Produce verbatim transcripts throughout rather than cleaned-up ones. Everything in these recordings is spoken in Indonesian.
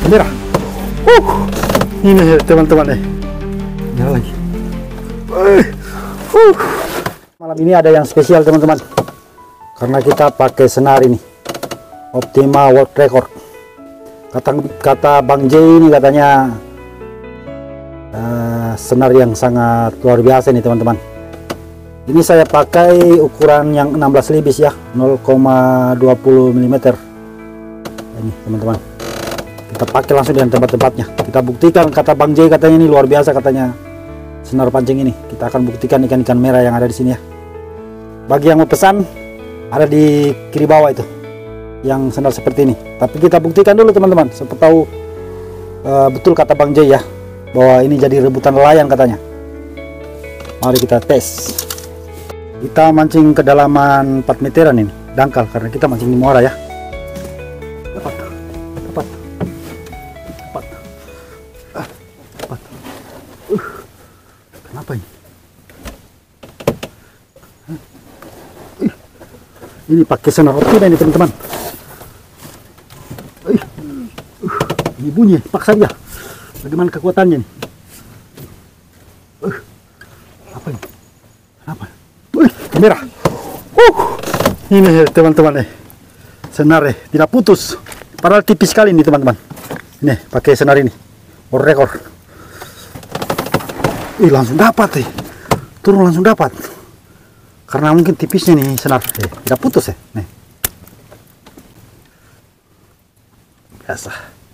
merah. Uh, ini teman-teman nih. Nyala lagi. Uh, uh. Malam ini ada yang spesial teman-teman. Karena kita pakai senar ini. Optima World Record. Kata kata Bang J ini katanya uh, senar yang sangat luar biasa nih teman-teman. Ini saya pakai ukuran yang enam belas libis ya, nol koma dua nol milimeter. Ini teman-teman, kita pakai langsung dengan tempat-tempatnya. Kita buktikan, kata Bang J katanya ini luar biasa katanya senar pancing ini. Kita akan buktikan ikan-ikan merah yang ada di sini ya. Bagi yang mau pesan, ada di kiri bawah itu yang senar seperti ini. Tapi kita buktikan dulu teman-teman, siapa tahu uh, betul kata Bang J ya, bahwa ini jadi rebutan nelayan katanya. Mari kita tes. Kita mancing kedalaman empat meteran ini, dangkal, karena kita mancing di muara ya. Dapat, dapat, dapat, ah, dapat. Uh, kenapa ini? Huh? Uh, ini pakai senar Optima ini teman-teman. Uh, uh, ini bunyi, paksa dia. Bagaimana kekuatannya nih? Uh, apa ini? Kenapa? Wih, merah. Uh, ini teman-teman eh, senar eh, tidak putus. Padahal tipis sekali ini teman-teman. Ini pakai senar ini, world record. Ih, langsung dapat eh, turun langsung dapat. Karena mungkin tipisnya nih senar, eh, tidak putus eh. Nih, biasa.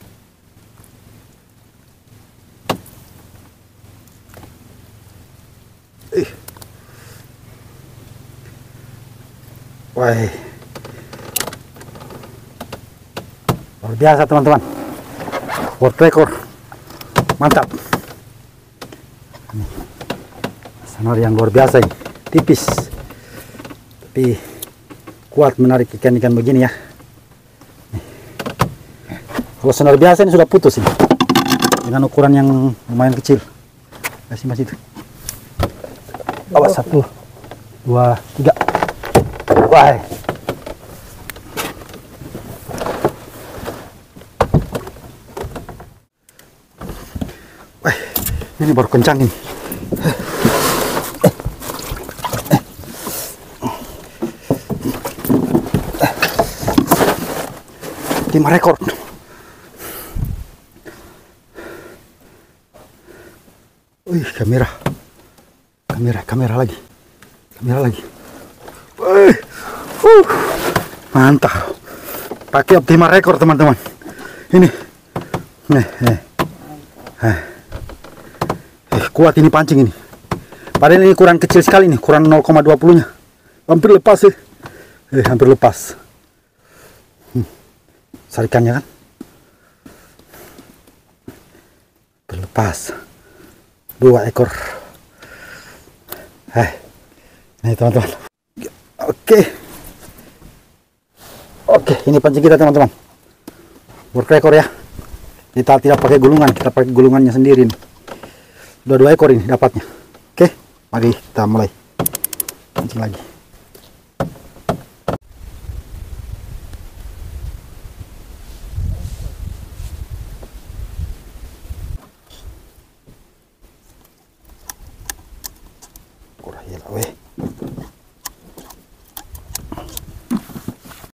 Ih. Wah, luar biasa teman-teman, world record, mantap. Ini senar yang luar biasa ini, tipis tapi kuat menarik ikan-ikan begini ya. Nih. Kalau senar biasa ini sudah putus ini, dengan ukuran yang lumayan kecil. Kasih mas itu. Awas, satu, dua, tiga. Wah, wah, ini baru kencang ini. Lima rekor. Wih, kamera, kamera, kamera lagi, kamera lagi. Wih. Uh, mantap, pakai Optima Record teman-teman. Ini, nih, nih. Eh, eh, kuat ini pancing ini. Padahal ini kurang kecil sekali nih, kurang nol koma dua puluh nya. Hampir lepas sih, eh, hampir lepas. Hmm. Sarikannya kan, berlepas. Dua ekor. Eh, nih teman-teman. Oke. Oke, ini pancing kita teman-teman. World record ya. Kita tidak pakai gulungan, kita pakai gulungannya sendiri nih. Dua-dua ekor ini dapatnya. Oke, mari kita mulai pancing lagi.